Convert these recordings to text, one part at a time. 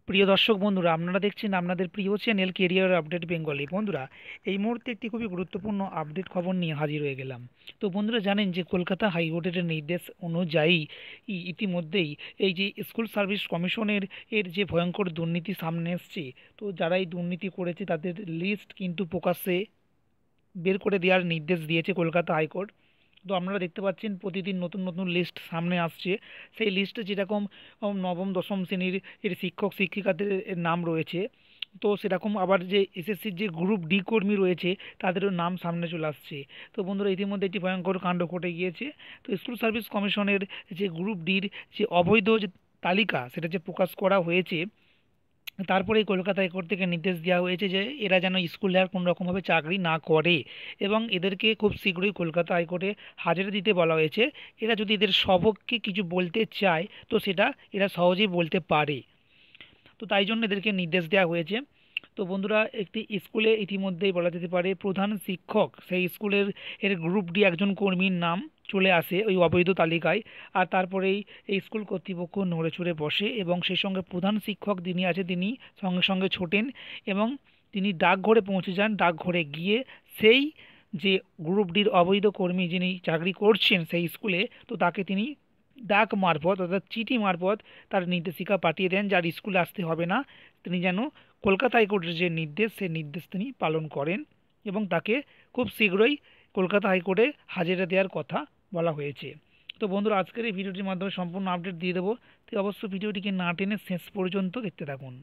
প্রিয় দর্শক বন্ধুরা, আপনারা দেখছেন আপনাদের প্রিয় চ্যানেল কেরিয়ার আপডেট বেঙ্গলি। বন্ধুরা, এই মুহূর্তে একটি খুবই গুরুত্বপূর্ণ আপডেট খবর নিয়ে হাজির হয়ে গেলাম। তো বন্ধুরা, জানেন যে কলকাতা হাইকোর্টের নির্দেশ অনুযায়ী ইতিমধ্যেই এই যে স্কুল সার্ভিস কমিশনের যে ভয়ঙ্কর দুর্নীতি সামনে এসছে, তো যারা এই দুর্নীতি করেছে তাদের লিস্ট কিন্তু প্রকাশ্যে বের করে দেওয়ার নির্দেশ দিয়েছে কলকাতা হাইকোর্ট। তো আপনারা দেখতে পাচ্ছেন প্রতিদিন নতুন নতুন লিস্ট সামনে আসছে। সেই লিস্টে যেরকম নবম দশম শ্রেণীর শিক্ষক শিক্ষিকাদের নাম রয়েছে, তো সেরকম আবার যে এসএসসির যে গ্রুপ ডি কর্মী রয়েছে তাদেরও নাম সামনে চলে আসছে। তো বন্ধুরা, ইতিমধ্যে একটি ভয়ঙ্কর কাণ্ড ঘটে গিয়েছে। তো স্কুল সার্ভিস কমিশনের যে গ্রুপ ডির যে অবৈধ যে তালিকা সেটা যে প্রকাশ করা হয়েছে, তারপরেই কলকাতা হাইকোর্ট থেকে নির্দেশ দেওয়া হয়েছে যে এরা যেন স্কুলে আর কোনো রকমভাবে চাকরি না করে, এবং এদেরকে খুব শীঘ্রই কলকাতা হাইকোর্টে হাজিরা দিতে বলা হয়েছে। এরা যদি এদের সপক্ষে কিছু বলতে চায় তো সেটা এরা সহজেই বলতে পারে। তো তাই জন্য এদেরকে নির্দেশ দেওয়া হয়েছে। তো বন্ধুরা, একটি স্কুলে ইতিমধ্যেই বলা যেতে পারে প্রধান শিক্ষক সেই স্কুলের গ্রুপ ডি একজন কর্মীর নাম চলে আসে ওই অবৈধ তালিকায়। আর তারপরেই এই স্কুল কর্তৃপক্ষ নড়েচড়ে বসে, এবং সেই সঙ্গে প্রধান শিক্ষক যিনি আছে তিনি সঙ্গে সঙ্গে ছোটেন, এবং তিনি ডাকঘরে পৌঁছে যান। ডাকঘরে গিয়ে সেই যে গ্রুপ ডির অবৈধ কর্মী যিনি চাকরি করছেন সেই স্কুলে, তো তাকে তিনি ডাক মারফত অর্থাৎ চিঠি মারফত তার নির্দেশিকা পাঠিয়ে দেন, যার স্কুলে আসতে হবে না, তিনি যেন কলকাতা হাইকোর্টের যে নির্দেশ সেই নির্দেশ তিনি পালন করেন, এবং তাকে খুব শীঘ্রই কলকাতা হাইকোর্টে হাজিরা দেওয়ার কথা বলা হয়েছে। তো বন্ধুরা, আজকের এই ভিডিওটির মাধ্যমে সম্পূর্ণ আপডেট দিয়ে দেবো। তো অবশ্যই ভিডিওটিকে না টেনে শেষ পর্যন্ত দেখতে থাকুন।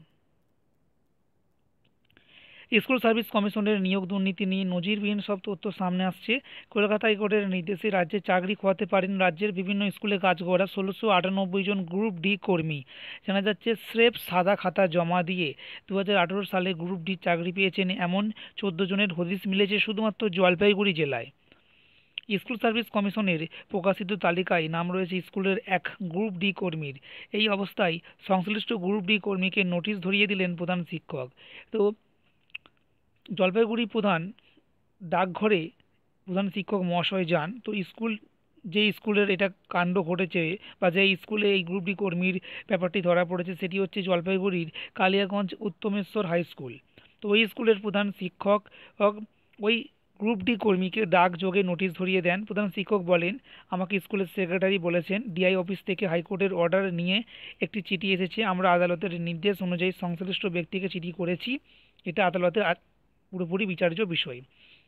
স্কুল সার্ভিস কমিশনের নিয়োগ দুর্নীতি নিয়ে নজিরবিহীন সব তথ্য সামনে আসছে। কলকাতা হাইকোর্টের নির্দেশে রাজ্যে চাকরি খোয়াতে পারেন রাজ্যের বিভিন্ন স্কুলে কাজ করা ১৬৯৮ জন গ্রুপ ডি কর্মী। জানা যাচ্ছে স্রেফ সাদা খাতা জমা দিয়ে ২০১৮ সালে গ্রুপ ডি চাকরি পেয়েছেন এমন ১৪ জনের হদিশ মিলেছে শুধুমাত্র জলপাইগুড়ি জেলায়। স্কুল সার্ভিস কমিশনের প্রকাশিত তালিকায় নাম রয়েছে স্কুলের এক গ্রুপ ডি কর্মীর। এই অবস্থায় সংশ্লিষ্ট গ্রুপ ডি কর্মীকে নোটিশ ধরিয়ে দিলেন প্রধান শিক্ষক। তো জলপাইগুড়ি প্রধান ডাকঘরে প্রধান শিক্ষক মহাশয় যান। তো যে স্কুলের এটা কাণ্ড ঘটেছে, বা যে স্কুলে এই গ্রুপ ডি কর্মীর ব্যাপারটি ধরা পড়েছে, সেটি হচ্ছে জলপাইগুড়ির কালিয়াগঞ্জ উত্তমেশ্বর হাই স্কুল। তো ওই স্কুলের প্রধান শিক্ষক ওই গ্রুপ ডি কর্মীকে ডাকযোগে নোটিশ ধরিয়ে দেন। প্রধান শিক্ষক বলেন, আমাকে স্কুলের সেক্রেটারি বলেছেন ডিআই অফিস থেকে হাইকোর্টের অর্ডার নিয়ে একটি চিঠি এসেছে, আমরা আদালতের নির্দেশ অনুযায়ী সংশ্লিষ্ট ব্যক্তিকে চিঠি করেছি, এটা আদালতের পুরোপুরি বিচার্য বিষয়।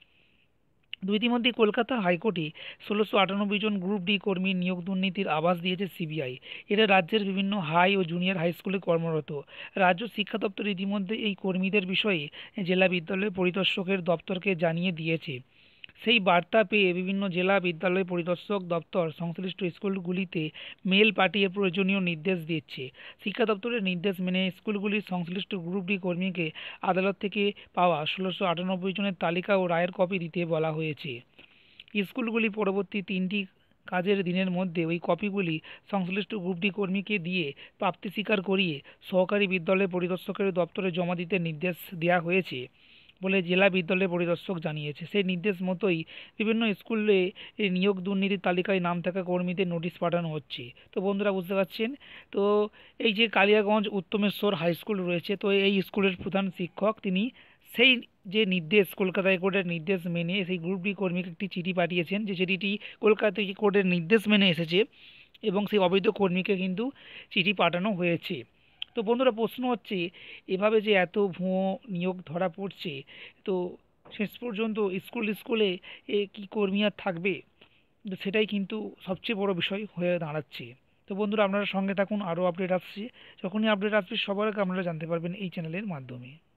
ইতিমধ্যে কলকাতা হাইকোর্টে ১৬৯৮ জন গ্রুপ ডি কর্মী নিয়োগ দুর্নীতির আভাস দিয়েছে সিবিআই। এরা রাজ্যের বিভিন্ন হাই ও জুনিয়র হাই স্কুলে কর্মরত। রাজ্য শিক্ষা দপ্তর ইতিমধ্যে এই কর্মীদের বিষয়ে জেলা বিদ্যালয় পরিদর্শকের দপ্তরকে জানিয়ে দিয়েছে। সেই বার্তা পেয়ে বিভিন্ন জেলা বিদ্যালয় পরিদর্শক দপ্তর সংশ্লিষ্ট স্কুলগুলিতে মেল পাঠিয়ে প্রয়োজনীয় নির্দেশ দিচ্ছে। শিক্ষা দপ্তরের নির্দেশ মেনে স্কুলগুলির সংশ্লিষ্ট গ্রুপ ডি কর্মীকে আদালত থেকে পাওয়া ১৬৯৮ জনের তালিকা ও রায়ের কপি দিতে বলা হয়েছে। স্কুলগুলি পরবর্তী ৩টি কাজের দিনের মধ্যে ওই কপিগুলি সংশ্লিষ্ট গ্রুপ ডি কর্মীকে দিয়ে প্রাপ্তি স্বীকার করিয়ে সহকারী বিদ্যালয় পরিদর্শকের দপ্তরে জমা দিতে নির্দেশ দেওয়া হয়েছে বলে জেলা বিদ্যালয় পরিদর্শক জানিয়েছে। সেই নির্দেশ মতোই বিভিন্ন স্কুলে এই নিয়োগ দুর্নীতির তালিকায় নাম থাকা কর্মীদের নোটিশ পাঠানো হচ্ছে। তো বন্ধুরা, বুঝতে পারছেন তো এই যে কালিয়াগঞ্জ উত্তমেশ্বর হাই স্কুল রয়েছে, তো এই স্কুলের প্রধান শিক্ষক তিনি সেই যে নির্দেশ কলকাতা হাইকোর্টের নির্দেশ মেনে সেই গ্রুপ ডি কর্মীকে একটি চিঠি পাঠিয়েছেন, যে চিঠিটি কলকাতা হাইকোর্টের নির্দেশ মেনে এসেছে, এবং সেই অবৈধ কর্মীকে কিন্তু চিঠি পাঠানো হয়েছে। তো বন্ধুরা, প্রশ্ন হচ্ছে এভাবে যে এত ভুয়ো নিয়োগ ধরা পড়ছে, তো শেষ পর্যন্ত স্কুলে কি কর্মী আর থাকবে? তো সেটাই কিন্তু সবচেয়ে বড় বিষয় হয়ে দাঁড়াচ্ছে। তো বন্ধুরা, আপনারা সঙ্গে থাকুন, আরও আপডেট আসছে। যখনই আপডেট আসবে সবার আগে আপনারা জানতে পারবেন এই চ্যানেলের মাধ্যমে।